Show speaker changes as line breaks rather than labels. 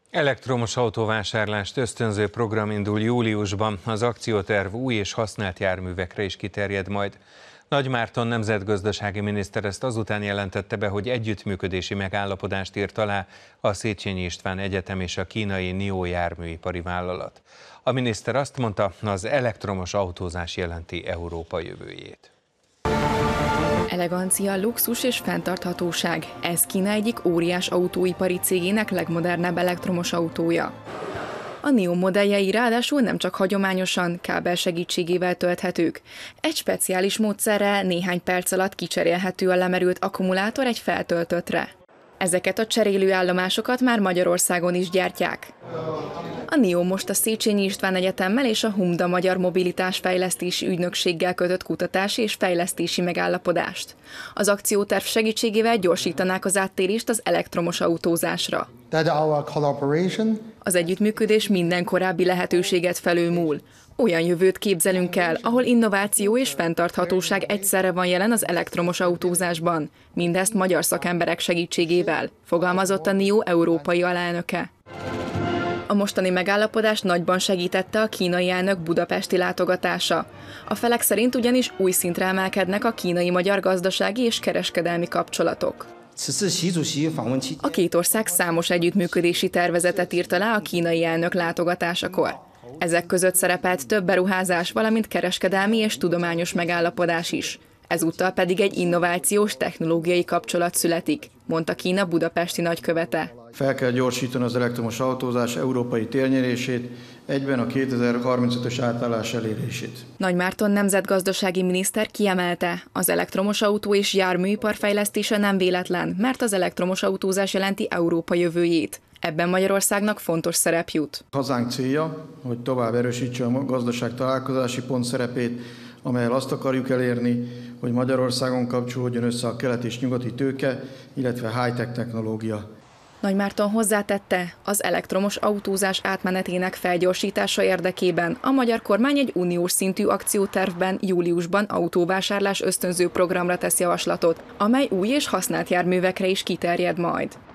Elektromos autóvásárlást ösztönző program indul júliusban, az akcióterv új és használt járművekre is kiterjed majd. Nagy Márton nemzetgazdasági miniszter ezt azután jelentette be, hogy együttműködési megállapodást írt alá a Széchenyi István Egyetem és a kínai NIO járműipari vállalat. A miniszter azt mondta, az elektromos autózás jelenti Európa jövőjét.
Elegancia, luxus és fenntarthatóság. Ez Kína egyik óriás autóipari cégének legmodernebb elektromos autója. A NIO modelljei ráadásul nem csak hagyományosan, kábel segítségével tölthetők. Egy speciális módszerrel néhány perc alatt kicserélhető a lemerült akkumulátor egy feltöltöttre. Ezeket a cserélőállomásokat már Magyarországon is gyártják. A NIO most a Széchenyi István Egyetemmel és a Humda Magyar Mobilitás-fejlesztési ügynökséggel kötött kutatási és fejlesztési megállapodást. Az akcióterv segítségével gyorsítanák az áttérést az elektromos autózásra. Az együttműködés minden korábbi lehetőséget felülmúl. Olyan jövőt képzelünk el, ahol innováció és fenntarthatóság egyszerre van jelen az elektromos autózásban. Mindezt magyar szakemberek segítségével, fogalmazott a NIO európai alelnöke. A mostani megállapodást nagyban segítette a kínai elnök budapesti látogatása. A felek szerint ugyanis új szintre emelkednek a kínai-magyar gazdasági és kereskedelmi kapcsolatok. A két ország számos együttműködési tervezetet írt alá a kínai elnök látogatásakor. Ezek között szerepelt több beruházás, valamint kereskedelmi és tudományos megállapodás is. Ezúttal pedig egy innovációs technológiai kapcsolat születik, mondta Kína budapesti nagykövete.
Fel kell gyorsítani az elektromos autózás európai térnyerését, egyben a 2035-ös átállás elérését.
Nagy Márton nemzetgazdasági miniszter kiemelte, az elektromos autó és járműipar fejlesztése nem véletlen, mert az elektromos autózás jelenti Európa jövőjét. Ebben Magyarországnak fontos szerep jut.
Hazánk célja, hogy tovább erősítse a gazdaság találkozási pont szerepét, amelyel azt akarjuk elérni, hogy Magyarországon kapcsolódjon össze a keleti és nyugati tőke, illetve high-tech technológia.
Nagy Márton hozzátette, az elektromos autózás átmenetének felgyorsítása érdekében a magyar kormány egy uniós szintű akciótervben júliusban autóvásárlás ösztönző programra tesz javaslatot, amely új és használt járművekre is kiterjed majd.